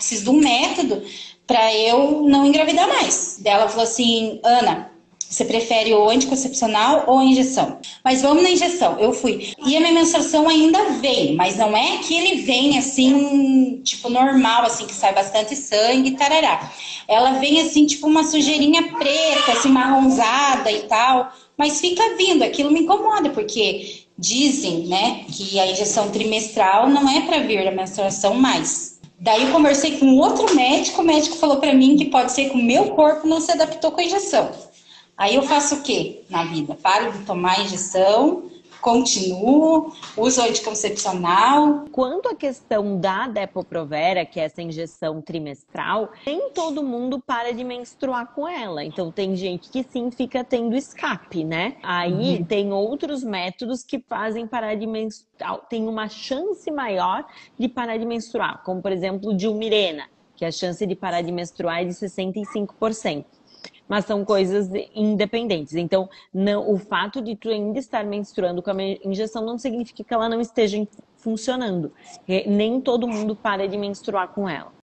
preciso de um método para eu não engravidar mais. Daí ela falou assim, Ana, você prefere o anticoncepcional ou a injeção? Mas vamos na injeção. Eu fui. E a minha menstruação ainda vem, mas não é que ele vem assim, tipo normal, assim, que sai bastante sangue, tarará. Ela vem assim, tipo uma sujeirinha preta, assim, marronzada e tal. Mas fica vindo. Aquilo me incomoda, porque dizem, né, que a injeção trimestral não é para vir a menstruação mais. Daí eu conversei com outro médico, o médico falou para mim que pode ser que o meu corpo não se adaptou com a injeção. Aí eu faço o quê na vida? Paro de tomar injeção, continuo, uso anticoncepcional. Quanto à questão da Depo-Provera, que é essa injeção trimestral, nem todo mundo para de menstruar com ela. Então tem gente que sim fica tendo escape, né? Aí tem outros métodos que fazem parar de menstruar, tem uma chance maior de parar de menstruar, como por exemplo o Dilmirena, que a chance de parar de menstruar é de 65%. Mas são coisas independentes. Então, não, o fato de tu ainda estar menstruando com a injeção não significa que ela não esteja funcionando. Nem todo mundo para de menstruar com ela.